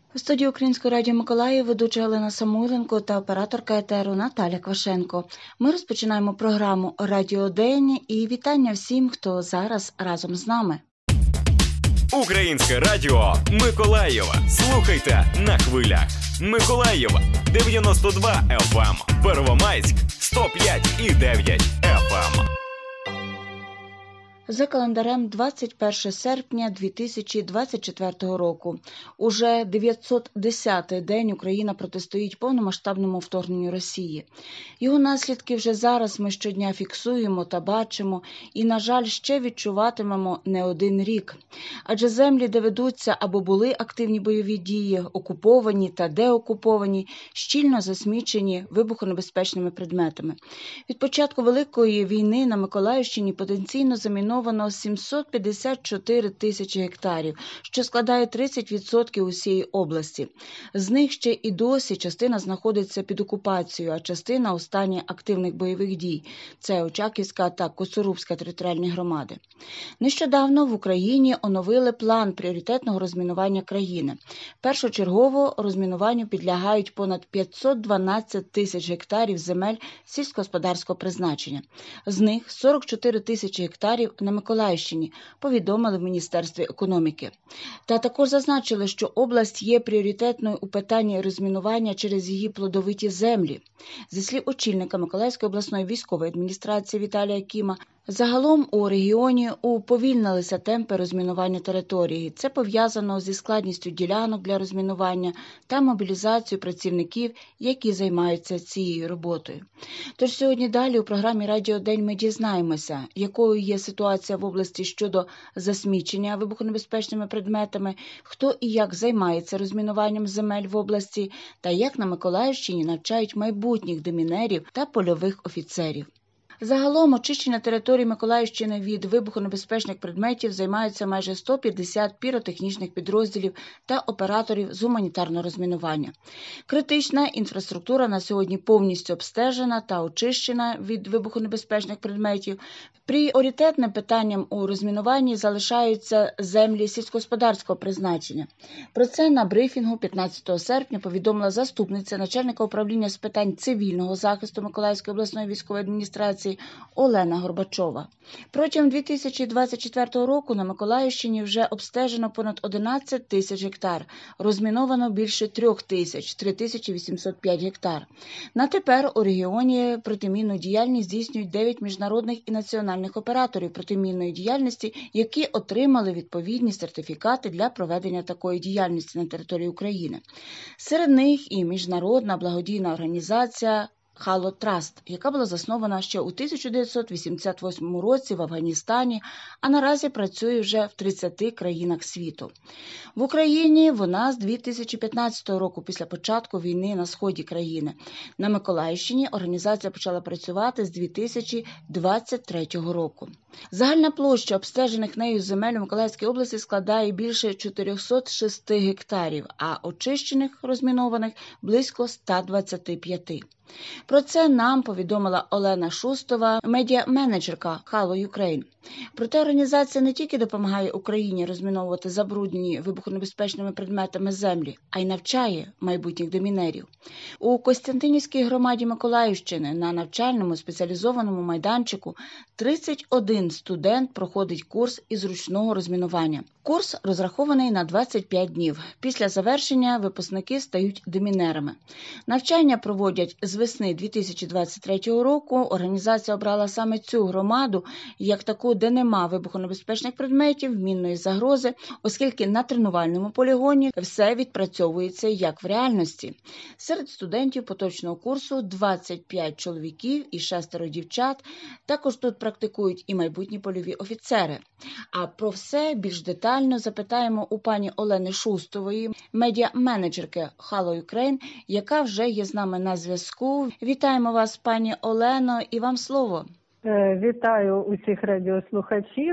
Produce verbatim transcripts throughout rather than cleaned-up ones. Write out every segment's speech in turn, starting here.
У студії Українського радіо Миколаїв ведуча Галина Самойленко та операторка етеру Наталя Квашенко. Ми розпочинаємо програму «Радіодень» і вітання всім, хто зараз разом з нами. Українське радіо Миколаєва. Слухайте на хвилях. Миколаєва дев'яносто два еф ем, Первомайськ сто п'ять і дев'ять еф ем. За календарем двадцять перше серпня дві тисячі двадцять четвертого року. Уже дев'ятсот десятий день Україна протистоїть повномасштабному вторгненню Росії. Його наслідки вже зараз ми щодня фіксуємо та бачимо і, на жаль, ще відчуватимемо не один рік. Адже землі, де ведуться або були активні бойові дії, окуповані та деокуповані, щільно засмічені вибухонебезпечними предметами. Від початку Великої війни на Миколаївщині потенційно заміновано сімсот п'ятдесят чотири тисячі гектарів, що складає тридцять відсотків усієї області. З них ще і досі частина знаходиться під окупацією, а частина у стані активних бойових дій. Це Очаківська та Коцурубська територіальні громади. Нещодавно в Україні оновили план пріоритетного розмінування країни. Першочергово розмінуванню підлягають понад п'ятсот дванадцять тисяч гектарів земель сільськогосподарського призначення. З них сорок чотири тисячі гектарів на Миколаївщині, повідомили в Міністерстві економіки. Та також зазначили, що область є пріоритетною у питанні розмінування через її плодовиті землі. Зі слів очільника Миколаївської обласної військової адміністрації Віталія Кіма, загалом у регіоні уповільнилися темпи розмінування території. Це пов'язано зі складністю ділянок для розмінування та мобілізацією працівників, які займаються цією роботою. Тож сьогодні далі у програмі «Радіодень» ми дізнаємося, якою є ситуація в області щодо засмічення вибухонебезпечними предметами, хто і як займається розмінуванням земель в області та як на Миколаївщині навчають майбутніх демінерів та польових офіцерів. Загалом очищення території Миколаївщини від вибухонебезпечних предметів займаються майже сто п'ятдесят піротехнічних підрозділів та операторів з гуманітарного розмінування. Критична інфраструктура на сьогодні повністю обстежена та очищена від вибухонебезпечних предметів. Пріоритетним питанням у розмінуванні залишаються землі сільськогосподарського призначення. Про це на брифінгу п'ятнадцятого серпня повідомила заступниця начальника управління з питань цивільного захисту Миколаївської обласної військової адміністрації Олена Горбачова. Протягом дві тисячі двадцять четвертого року на Миколаївщині вже обстежено понад одинадцять тисяч гектар, розміновано більше трьох тисяч – три тисячі вісімсот п'ять гектар. На тепер у регіоні протимінну діяльність здійснюють дев'ять міжнародних і національних операторів протимінної діяльності, які отримали відповідні сертифікати для проведення такої діяльності на території України. Серед них і міжнародна благодійна організація Halo Trust, яка була заснована ще у тисяча дев'ятсот вісімдесят восьмому році в Афганістані, а наразі працює вже в тридцяти країнах світу. В Україні вона з дві тисячі п'ятнадцятого року, після початку війни на сході країни. На Миколаївщині організація почала працювати з дві тисячі двадцять третього року. Загальна площа обстежених нею земель у Миколаївській області складає більше чотирьохсот шести гектарів, а очищених, розмінованих – близько ста двадцяти п'яти. Про це нам повідомила Олена Шустова, медіа-менеджерка Halo Ukraine. Проте організація не тільки допомагає Україні розміновувати забруднені вибухонебезпечними предметами землі, а й навчає майбутніх демінерів. У Костянтинівській громаді Миколаївщини на навчальному спеціалізованому майданчику тридцять один студент проходить курс із ручного розмінування. Курс розрахований на двадцять п'ять днів. Після завершення випускники стають демінерами. Навчання проводять з весни дві тисячі двадцять третього року. Організація обрала саме цю громаду як таку, де нема вибухонебезпечних предметів, мінної загрози, оскільки на тренувальному полігоні все відпрацьовується як в реальності. Серед студентів поточного курсу двадцять п'ять чоловіків і шестеро дівчат. Також тут практикують і майбутні польові офіцери. А про все більш детально запитаємо у пані Олени Шустової, медіа-менеджерки Halo Ukraine, яка вже є з нами на зв'язку. Вітаємо вас, пані Олено, і вам слово. Вітаю усіх радіослухачів.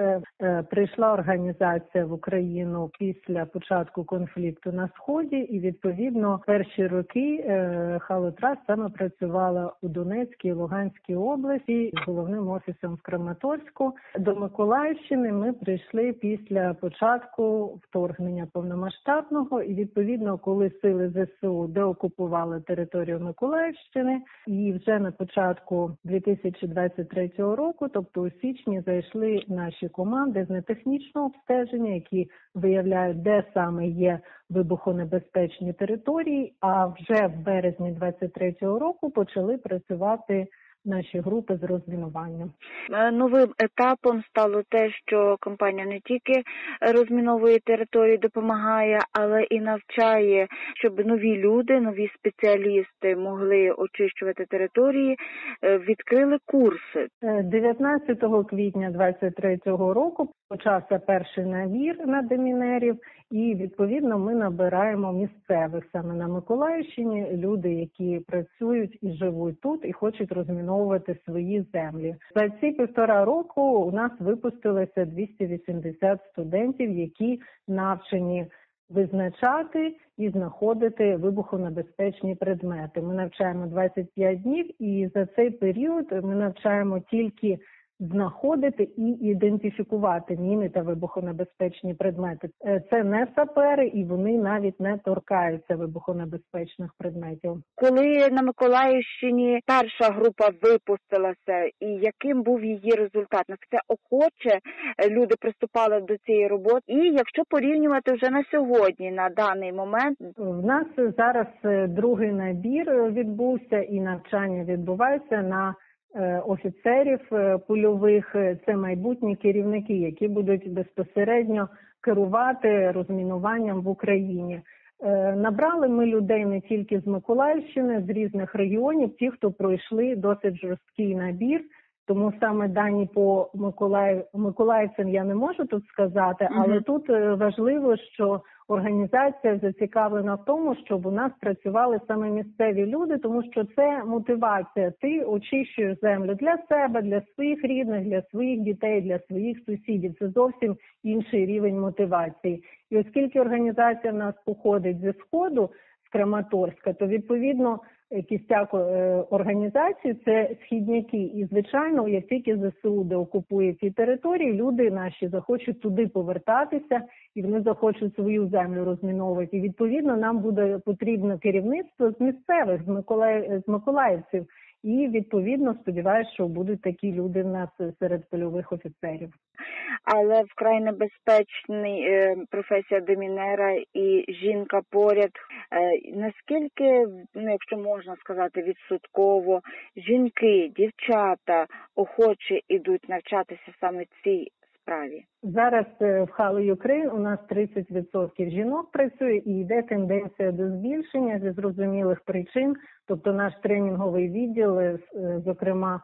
Прийшла організація в Україну після початку конфлікту на Сході і, відповідно, перші роки Halo Trust саме працювала у Донецькій і Луганській області з головним офісом в Краматорську. До Миколаївщини ми прийшли після початку вторгнення повномасштабного і, відповідно, коли сили ЗСУ деокупували територію Миколаївщини і вже на початку дві тисячі двадцять третього року, тобто у січні, зайшли наші команди з нетехнічного обстеження, які виявляють, де саме є вибухонебезпечні території, а вже в березні двадцять третього року почали працювати наші групи з розмінуванням. Новим етапом стало те, що компанія не тільки розміновує території, допомагає, але і навчає, щоб нові люди, нові спеціалісти могли очищувати території, відкрили курси. дев'ятнадцятого квітня двадцять третього року почався перший набір на демінерів, і, відповідно, ми набираємо місцевих саме на Миколаївщині, люди, які працюють і живуть тут, і хочуть розміновувати свої землі. За ці півтора року у нас випустилося двісті вісімдесят студентів, які навчені визначати і знаходити вибухонебезпечні предмети. Ми навчаємо двадцять п'ять днів, і за цей період ми навчаємо тільки знаходити і ідентифікувати міни та вибухонебезпечні предмети. Це не сапери, і вони навіть не торкаються вибухонебезпечних предметів. Коли на Миколаївщині перша група випустилася, і яким був її результат? Наскільки охоче люди приступали до цієї роботи? І якщо порівнювати вже на сьогодні, на даний момент? В нас зараз другий набір відбувся, і навчання відбувається на офіцерів польових. Це майбутні керівники, які будуть безпосередньо керувати розмінуванням в Україні. Набрали ми людей не тільки з Миколаївщини, з різних регіонів, ті, хто пройшли досить жорсткий набір, тому саме дані по Миколаїв... Миколаївцям я не можу тут сказати, але mm-hmm. тут важливо, що організація зацікавлена в тому, щоб у нас працювали саме місцеві люди, тому що це мотивація. Ти очищуєш землю для себе, для своїх рідних, для своїх дітей, для своїх сусідів. Це зовсім інший рівень мотивації. І оскільки організація в нас походить зі Сходу, з Краматорська, то, відповідно, кістяк організації – це східняки. І, звичайно, як тільки ЗСУ деокупує ці території, люди наші захочуть туди повертатися, і вони захочуть свою землю розміновувати. І, відповідно, нам буде потрібно керівництво з місцевих, з, Миколаїв, з миколаївців. І, відповідно, сподіваюся, що будуть такі люди в нас серед польових офіцерів. Але вкрай небезпечний е, професія демінера і жінка поряд. Е, наскільки, ну, якщо можна сказати відсотково, жінки, дівчата охоче ідуть навчатися саме цій справі? Зараз в Halo Ukraine у нас тридцять відсотків жінок працює, і йде тенденція до збільшення зі зрозумілих причин. Тобто наш тренінговий відділ, зокрема,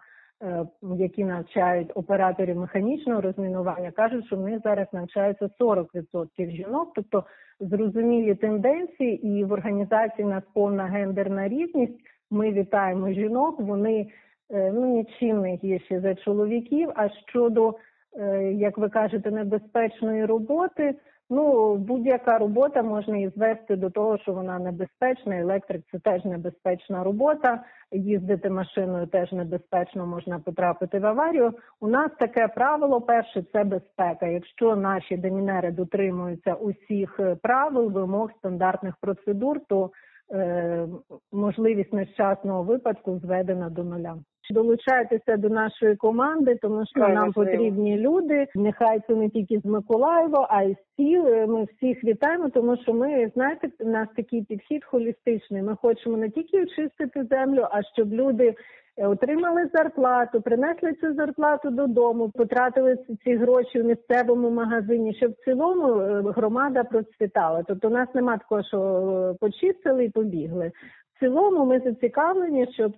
які навчають операторів механічного розмінування, кажуть, що в них зараз навчаються сорок відсотків жінок. Тобто зрозумілі тенденції, і в організації у нас повна гендерна рівність. Ми вітаємо жінок, вони ну, нічим не гірші за чоловіків. А щодо, як ви кажете, небезпечної роботи, ну, будь-яка робота можна і звести до того, що вона небезпечна. Електрик – це теж небезпечна робота. Їздити машиною теж небезпечно, можна потрапити в аварію. У нас таке правило, перше – це безпека. Якщо наші демінери дотримуються усіх правил, вимог, стандартних процедур, то е, можливість нещасного випадку зведена до нуля. Долучайтеся до нашої команди, тому що Ой, нам можливо. потрібні люди. Нехай це не тільки з Миколаєва, а й з сіл. Ми всіх вітаємо, тому що ми, знаєте, у нас такий підхід холістичний. Ми хочемо не тільки очистити землю, а щоб люди отримали зарплату, принесли цю зарплату додому, потратили ці гроші в місцевому магазині, щоб в цілому громада процвітала. Тобто у нас немає такого, що почистили і побігли. цілому ми зацікавлені, щоб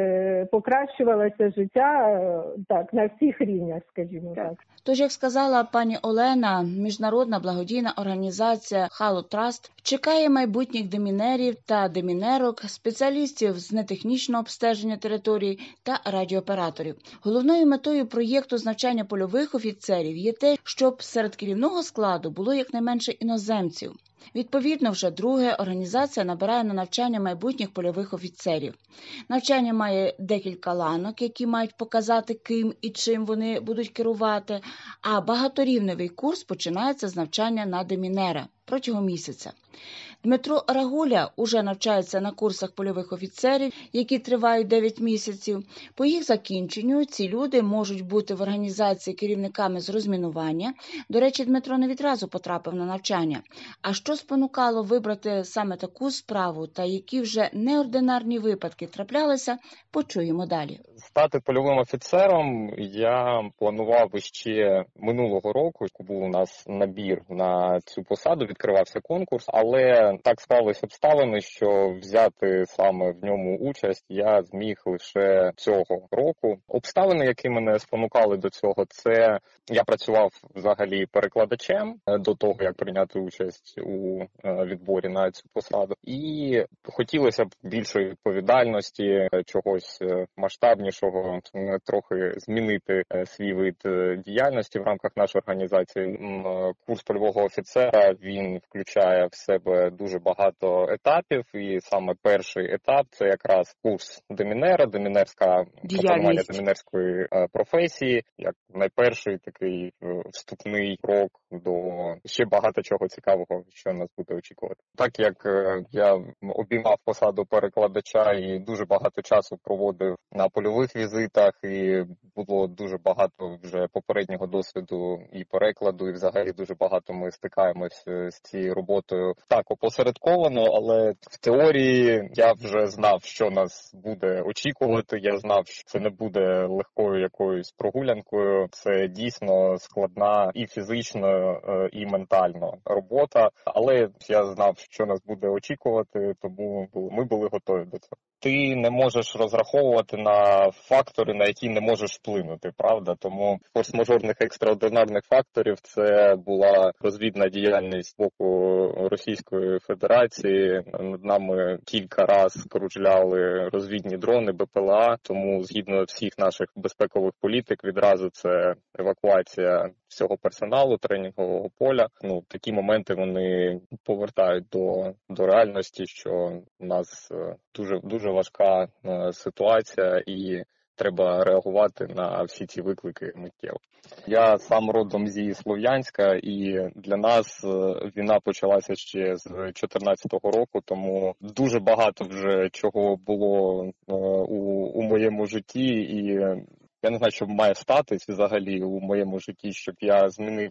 покращувалося життя так на всіх рівнях, скажімо так. Тож, як сказала пані Олена, міжнародна благодійна організація Halo Trust чекає майбутніх демінерів та демінерок, спеціалістів з нетехнічного обстеження територій та радіооператорів. Головною метою проєкту з навчання польових офіцерів є те, щоб серед керівного складу було якнайменше іноземців. Відповідно, вже друге організація набирає на навчання майбутніх польових офіцерів. Навчання має декілька ланок, які мають показати, ким і чим вони будуть керувати, а багаторівневий курс починається з навчання на демінера протягом місяця. Дмитро Рагуля уже навчається на курсах польових офіцерів, які тривають дев'ять місяців. По їх закінченню ці люди можуть бути в організації керівниками з розмінування. До речі, Дмитро не відразу потрапив на навчання. А що спонукало вибрати саме таку справу та які вже неординарні випадки траплялися, почуємо далі. Стати польовим офіцером я планував ще минулого року. Був у нас набір на цю посаду, відкривався конкурс, але так склалися обставини, що взяти саме в ньому участь я зміг лише цього року. Обставини, які мене спонукали до цього, це я працював взагалі перекладачем до того, як прийняти участь у відборі на цю посаду. І хотілося б більшої відповідальності, чогось масштабнішого, трохи змінити свій вид діяльності в рамках нашої організації. Курс польового офіцера, він включає в себе дуже багато етапів, і саме перший етап – це якраз курс демінера, демінерська опанування демінерської професії, як найперший такий вступний крок до ще багато чого цікавого, що нас буде очікувати. Так як я обіймав посаду перекладача і дуже багато часу проводив на польових візитах, і було дуже багато вже попереднього досвіду і перекладу, і взагалі дуже багато ми стикаємось з цією роботою так опосередковано, але в теорії я вже знав, що нас буде очікувати, я знав, що це не буде легкою якоюсь прогулянкою, це дійсно складна і фізично, і ментально робота, але я знав, що нас буде очікувати, тому ми були готові до цього. Ти не можеш розраховувати на фактори, на які не можеш вплинути, правда? Тому форс-мажорних екстраординарних факторів це була розвідна діяльність з боку Російської Федерації. Над нами кілька разів кружляли розвідні дрони, Б П Л А, тому згідно всіх наших безпекових політик відразу це евакуація всього персоналу, тренінгового поля. Ну, такі моменти вони повертають до, до реальності, що у нас дуже, дуже важка ситуація і треба реагувати на всі ці виклики миттєво. Я сам родом зі Слов'янська, і для нас війна почалася ще з чотирнадцятого року, тому дуже багато вже чого було у, у моєму житті, і я не знаю, що має статись взагалі у моєму житті, щоб я змінив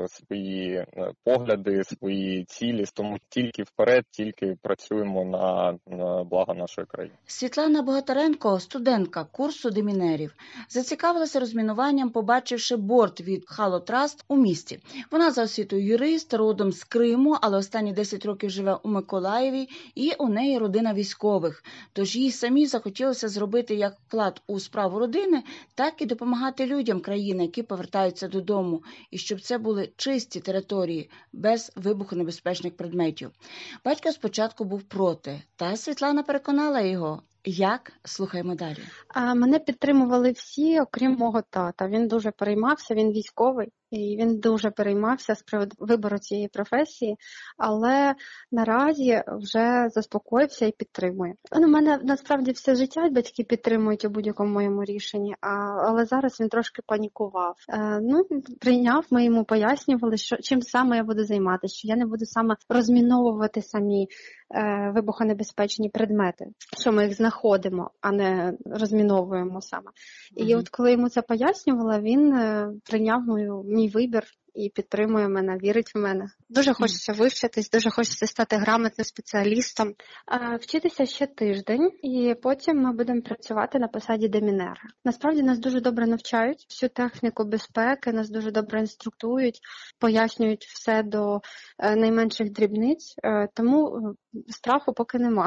свої погляди, свої цілі, тому тільки вперед, тільки працюємо на, на благо нашої країни. Світлана Богатаренко, студентка курсу демінерів, зацікавилася розмінуванням, побачивши борт від Halo Trust у місті. Вона за освітою юрист, родом з Криму, але останні десять років живе у Миколаєві, і у неї родина військових. Тож їй самі захотілося зробити як вклад у справу родини, так і допомагати людям країни, які повертаються додому, і щоб це були чисті території, без вибухонебезпечних предметів. Батько спочатку був проти, та Світлана переконала його. Як? Слухаємо далі. А мене підтримували всі, окрім мого тата. Він дуже переймався, він військовий, і він дуже переймався з приводу вибору цієї професії, але наразі вже заспокоївся і підтримує. У мене насправді все життя батьки підтримують у будь-якому моєму рішенні, а, але зараз він трошки панікував. Е, ну, прийняв, ми йому пояснювали, що, чим саме я буду займатися, що я не буду саме розміновувати самі е, вибухонебезпечні предмети, що ми їх знаходимо, а не розміновуємо саме. Mm-hmm. І от коли йому це пояснювала, він е, прийняв мою мій вибір і підтримує мене, вірить в мене. Дуже хочеться вивчитись, дуже хочеться стати грамотним спеціалістом. А, вчитися ще тиждень, і потім ми будемо працювати на посаді демінера. Насправді нас дуже добре навчають, всю техніку безпеки, нас дуже добре інструктують, пояснюють все до е, найменших дрібниць, е, тому страху поки нема.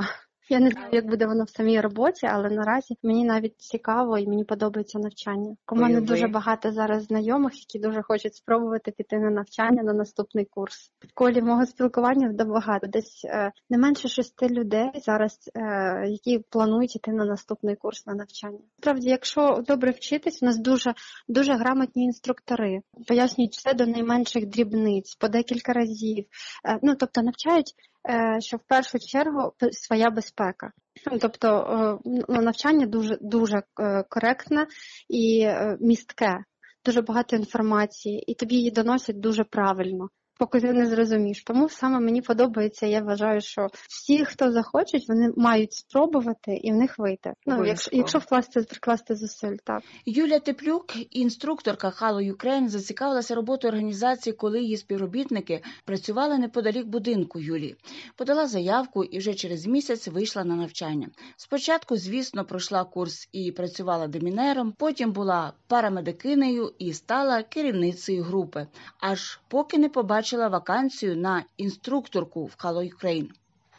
Я не знаю, як буде воно в самій роботі, але наразі мені навіть цікаво і мені подобається навчання. У мене дуже багато зараз знайомих, які дуже хочуть спробувати піти на навчання на наступний курс. В колі мого спілкування багато, десь е, не менше шести людей зараз, е, які планують йти на наступний курс на навчання. Справді, якщо добре вчитись, у нас дуже, дуже грамотні інструктори, пояснюють все до найменших дрібниць, по декілька разів. Е, ну, тобто навчають, що в першу чергу своя безпека. Тобто навчання дуже, дуже коректне і містке, дуже багато інформації, і тобі її доносять дуже правильно, поки ти не зрозумієш. Тому саме мені подобається, я вважаю, що всі, хто захочуть, вони мають спробувати і в них вийти. Ну, якщо, якщо вкласти, прикласти зусиль, так. Юлія Теплюк, інструкторка Halo Ukraine, зацікавилася роботою організації, коли її співробітники працювали неподалік будинку Юлії. Подала заявку і вже через місяць вийшла на навчання. Спочатку, звісно, пройшла курс і працювала демінером, потім була парамедикинею і стала керівницею групи. Аж поки не побачила вакансію на інструкторку в Halo Ukraine.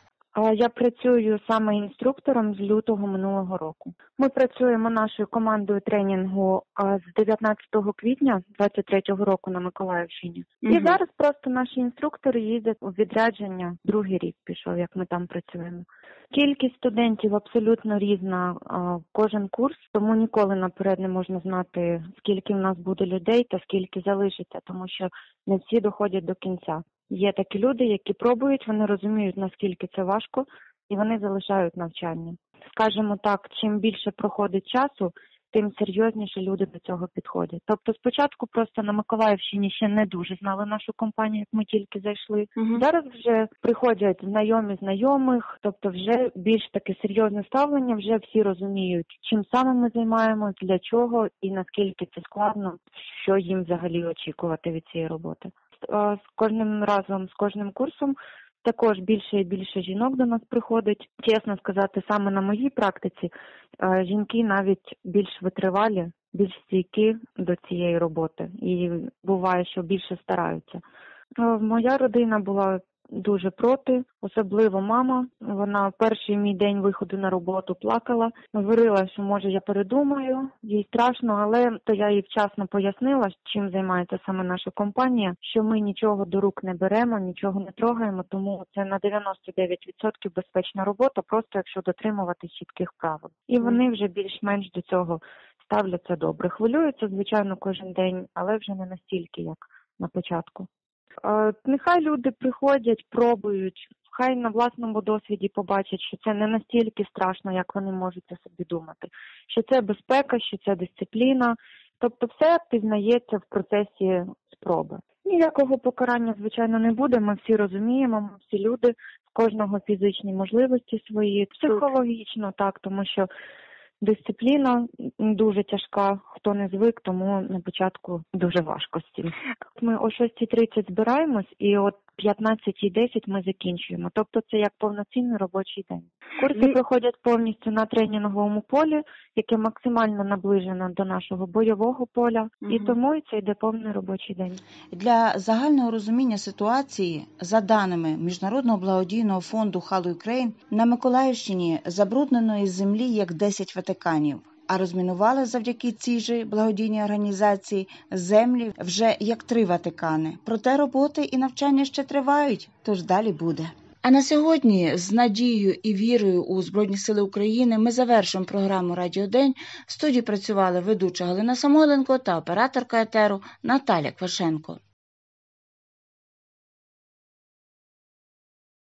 Я працюю саме інструктором з лютого минулого року. Ми працюємо нашою командою тренінгу з дев'ятнадцятого квітня двадцять третього року на Миколаївщині. Угу. І зараз просто наші інструктори їздять у відрядження, другий рік пішов, як ми там працюємо. Кількість студентів абсолютно різна, кожен курс, тому ніколи наперед не можна знати, скільки в нас буде людей та скільки залишиться, тому що не всі доходять до кінця. Є такі люди, які пробують, вони розуміють, наскільки це важко, і вони залишають навчання. Скажімо так, чим більше проходить часу, тим серйозніше люди до цього підходять. Тобто спочатку просто на Миколаївщині ще не дуже знали нашу компанію, як ми тільки зайшли. Угу. Зараз вже приходять знайомі знайомих, тобто вже більш таке серйозне ставлення, вже всі розуміють, чим саме ми займаємось, для чого і наскільки це складно, що їм взагалі очікувати від цієї роботи. З кожним разом, з кожним курсом також більше і більше жінок до нас приходить. Чесно сказати, саме на моїй практиці жінки навіть більш витривалі, більш стійкі до цієї роботи. І буває, що більше стараються. Моя родина була дуже проти, особливо мама. Вона в перший мій день виходу на роботу плакала, говорила, що може я передумаю, їй страшно, але то я їй вчасно пояснила, чим займається саме наша компанія, що ми нічого до рук не беремо, нічого не трогаємо, тому це на дев'яносто дев'ять відсотків безпечна робота, просто якщо дотримуватись чітких правил. І вони вже більш-менш до цього ставляться добре. Хвилюються, звичайно, кожен день, але вже не настільки, як на початку. Нехай люди приходять, пробують, хай на власному досвіді побачать, що це не настільки страшно, як вони можуть собі думати, що це безпека, що це дисципліна, тобто все пізнається в процесі спроби. Ніякого покарання, звичайно, не буде, ми всі розуміємо, ми всі люди, в кожного фізичні можливості свої, психологічно так, тому що дисципліна дуже тяжка, хто не звик, тому на початку дуже важко з цим. Ми о шостій тридцять збираємось і от п'ятнадцятій десять ми закінчуємо. Тобто це як повноцінний робочий день. Курси проходять повністю на тренінговому полі, яке максимально наближено до нашого бойового поля, угу. І тому це йде повний робочий день. Для загального розуміння ситуації, за даними Міжнародного благодійного фонду Halo Ukraine, на Миколаївщині забруднено із землі як десять Ватиканів, а розмінували завдяки цій же благодійній організації землі вже як три Ватикани. Проте роботи і навчання ще тривають, тож далі буде. А на сьогодні з надією і вірою у Збройні Сили України ми завершуємо програму «Радіодень». В студії працювали ведуча Галина Самойленко та операторка етеру Наталя Квашенко.